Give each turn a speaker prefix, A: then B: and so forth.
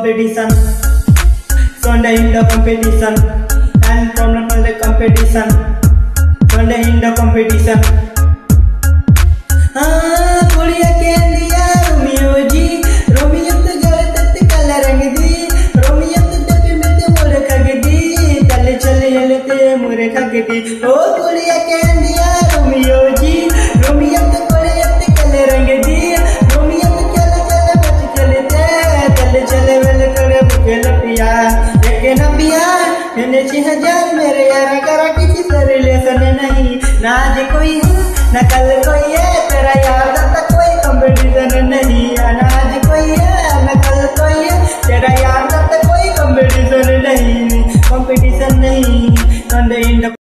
A: competition. Sunday in the competition. And from the competition. Sunday in the competition. कुड़िया के दिया Romeo जी, Romeo तो गले तत्ते काला रंग दी, रोमियो तो डब्बे में ते मोरे खग दी, चले चले हेलते मोरे खग दी। ओ कुड़िया के दिया रोमियो जी, रोमियो तो गले तत्ते काले रंग दी, रोमियो तो चले चले बच चले चले वेल करे बुके लपिया, देखे न पिया, मैंने 6000 मेरे यार करा किसी से रिलेशन नहीं, ना आज कोई है न कल कोई है, तेरा यार तक कोई कंपटीशन नहीं, ना आज कोई है न कल कोई है, तेरा यार तक कोई कंपटीशन नहीं, कंपटीशन नहीं।